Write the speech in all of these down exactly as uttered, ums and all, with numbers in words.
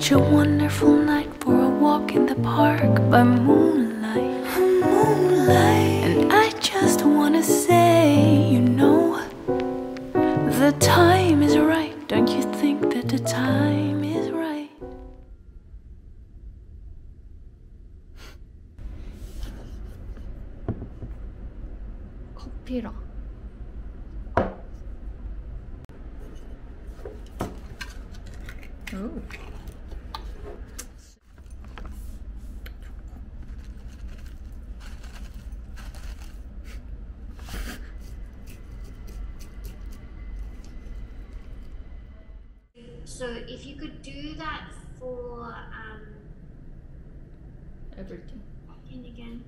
such a wonderful night for a walk in the park by moonlight. Moonlight. And I just wanna say, you know, the time is right. Don't you think that the time is right? 커피랑 오. So if you could do that for um, everything. and again.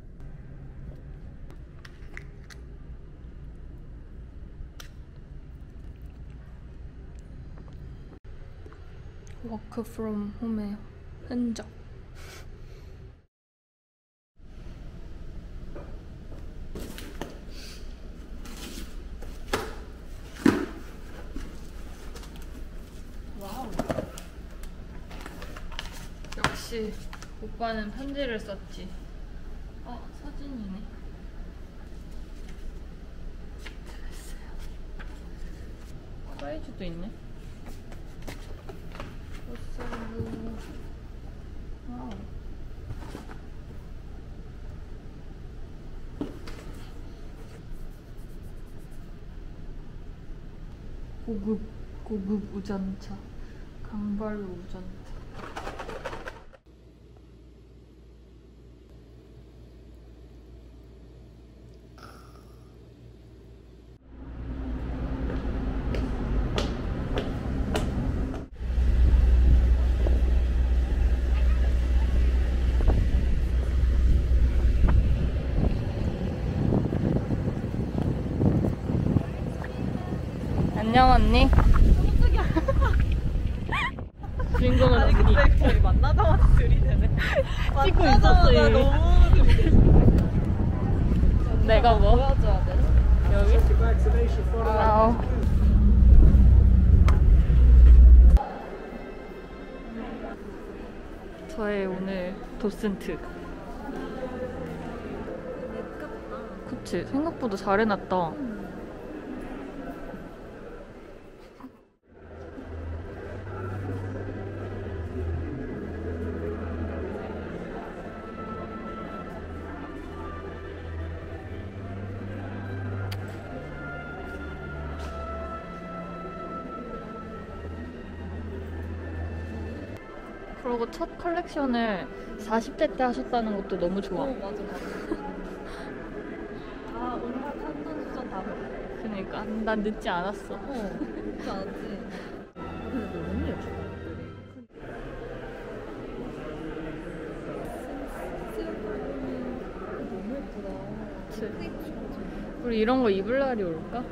워크 프롬 홈의 흔적. 와우. 역시 오빠는 편지를 썼지. 어, 사진이네. 됐어요. 사이즈도 있네. 와우. 고급 고급 우전차, 강발로 우전차. 안녕 언니. 깜짝이야. 주인공은 아니, 언니. 근데 저희 만나자마자 들이대네. 찍고 있었어 이미. 너무 들이대네. 내가 뭐? 보여줘야 돼. 여기? 아우. 저의 오늘 도슨트. 그치? 생각보다 잘 해놨다. 그리고 첫 컬렉션을 사십 대 때 하셨다는 것도 너무 좋아. 어, 맞아, 맞아. 아, 온갖 한돈 수저 다 먹어. 그니까 난 늦지 않았어. 어, 그렇지 않았지. 근데 너무 예뻐. 너무 예쁘다. 그치? 우리 이런 거 입을 날이 올까?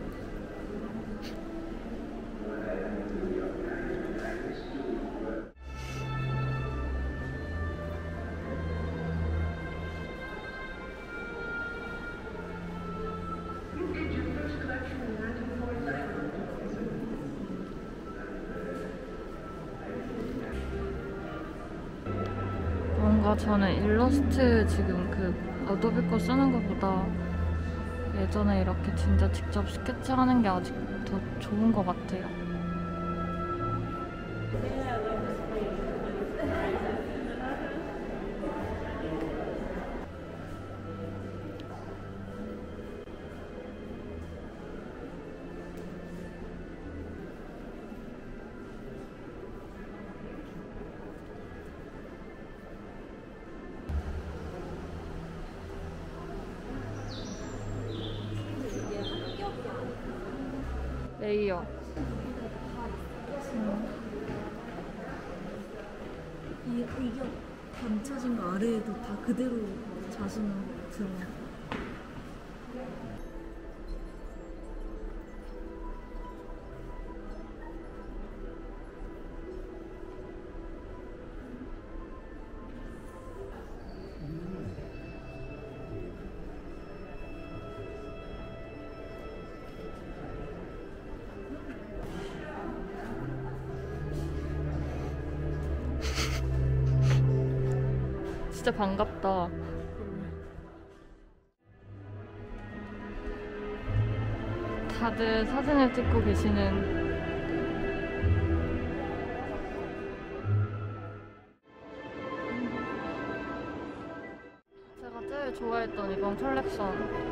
뭔가 저는 일러스트 지금 그 어도비 거 쓰는 것보다 예전에 이렇게 진짜 직접 스케치하는 게 아직 더 좋은 것 같아요. 레이어. 이, 이게 감춰진 거 아래에도 다 그대로 자신은 드러나. 진짜 반갑다. 다들 사진을 찍고 계시는. 제가 제일 좋아했던 이번 컬렉션.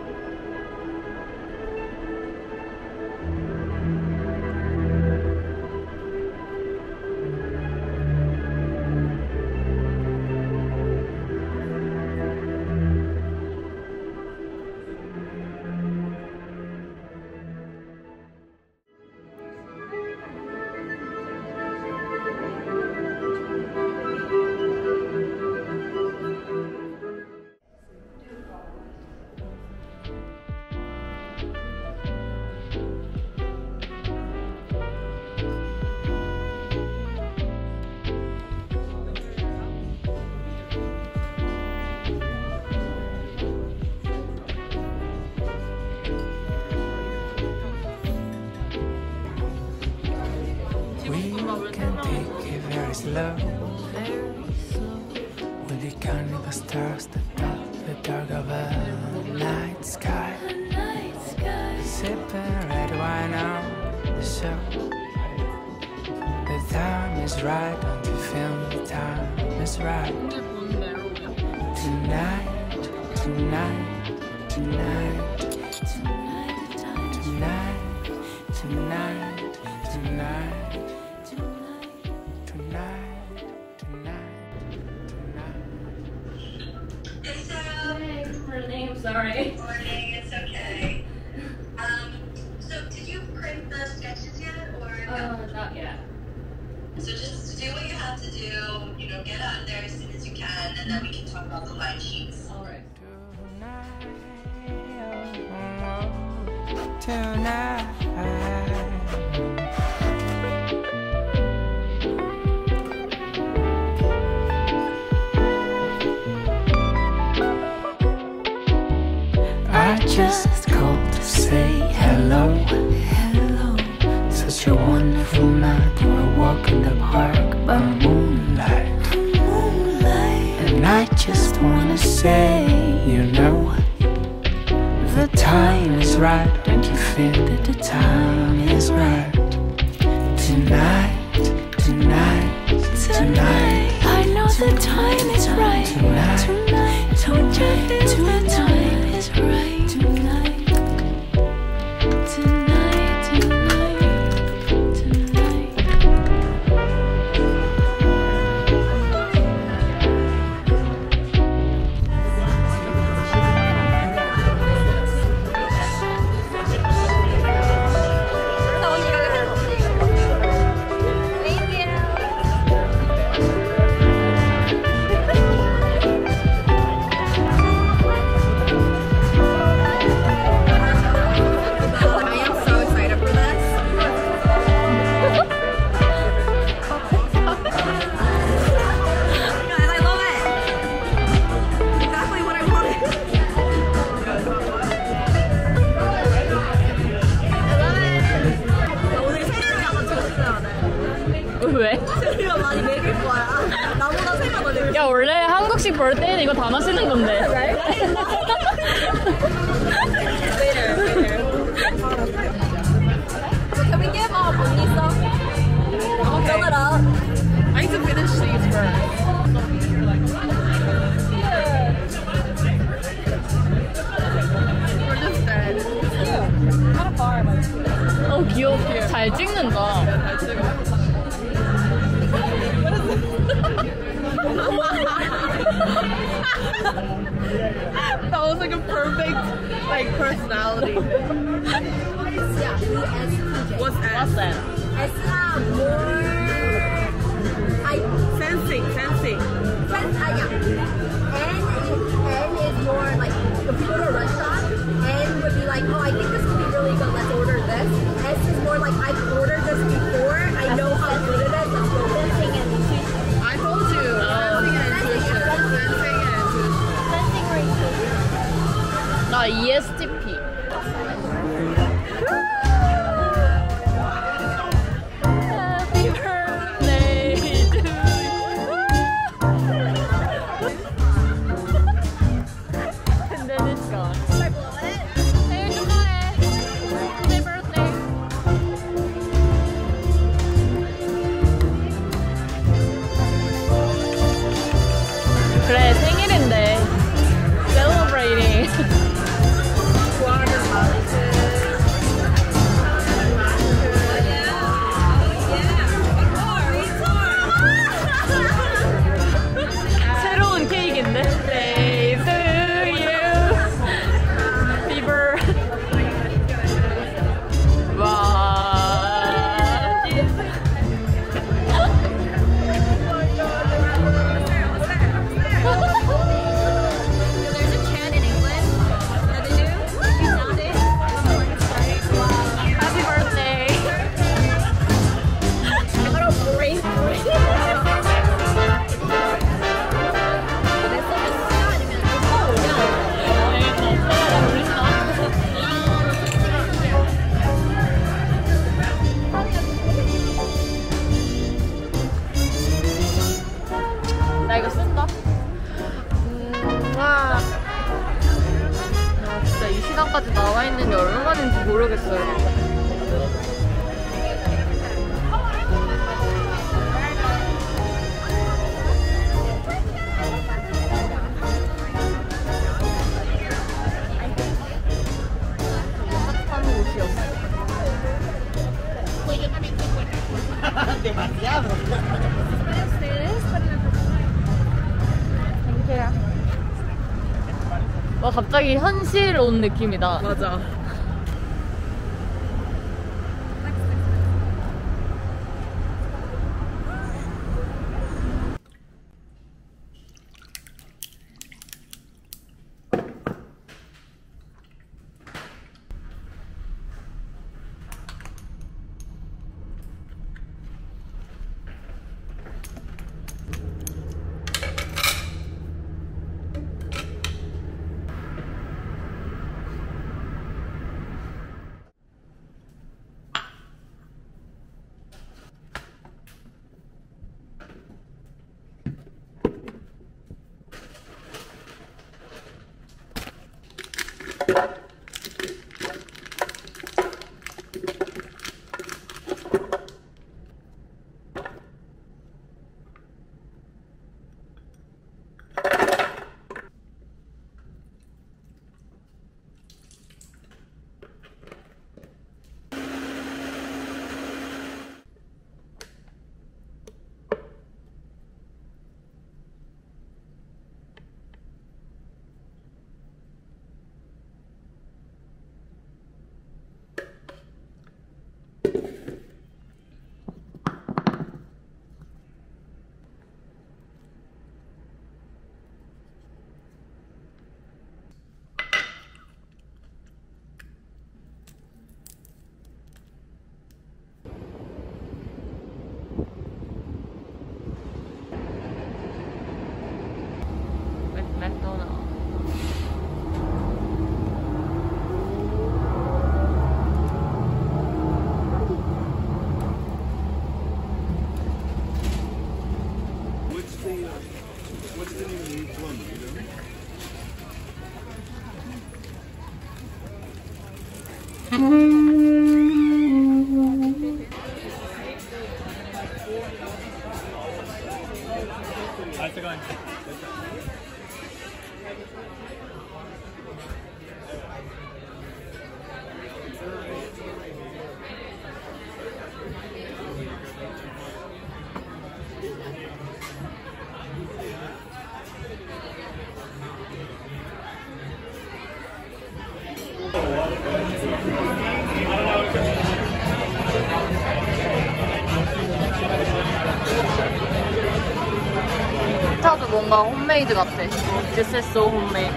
Slow, with the carnival stars that dot the dark of a night sky. Sipping red wine on the show. The time is right, don't you feel the time is right? Tonight, tonight, tonight, tonight, tonight, tonight, tonight. Sorry. Good morning, it's okay. Um, so did you print the sketches yet, or no? Uh, not yet. So just do what you have to do, you know, get out there as soon as you can, and then we can talk about the line sheets. Alright. Tonight, tonight. I just called to say hello, hello. Such a wonderful night for a walk in the park by moonlight, moonlight. And I just wanna say, you know, the time is right. Don't you feel that the time is right? Tonight, tonight, tonight. I know the time is right. Tonight, Tonight, don't you feel the time is right? Tonight, tonight, tonight, tonight. 왜? 세리가 많이 먹일 거야. 나보다 세가 더 먹일 야, 원래 한국식 볼 때는 이거 다 마시는 건데. Can we get more on Lisa? Fill it up. I need to finish these first. We're just dead. 어, 귀여워. 잘 찍는다. That was like a perfect like personality. Yeah, E S T J. What's S? What's that? S가 more. I. Sensing, sensing. Friends, uh, yeah. N is, N is more like if you go to a restaurant, N would be like, oh, I think this would be really good. Let's order this. S is more like I've ordered this before. I know how good it is. Let's go. Sensing and intuition. I told you. Sensing and intuition. Sensing and intuition. Sensing or intuition. 나 E S T P. 모르겠어요. 와, 갑자기 현실 온 느낌이다. 맞아. 차도 뭔가 홈메이드 같아. This is so homemade.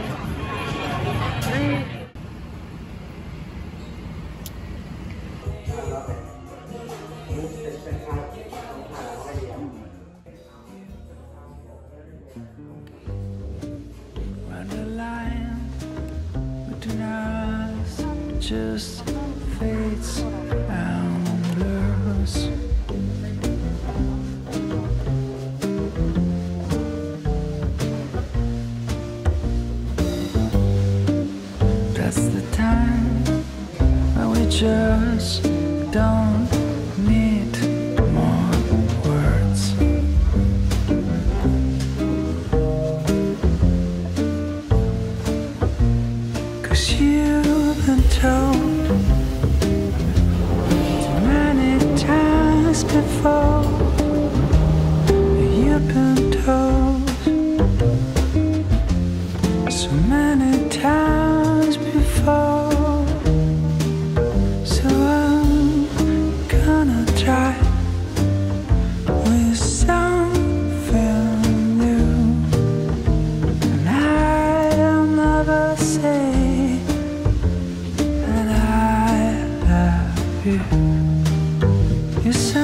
Run the line between us just fades and blurs. That's the time when we just don't need more words. Cause you've been told too many times before. You've been told so many times before. So I'm gonna try with something new, and I'll never say that I love you. You say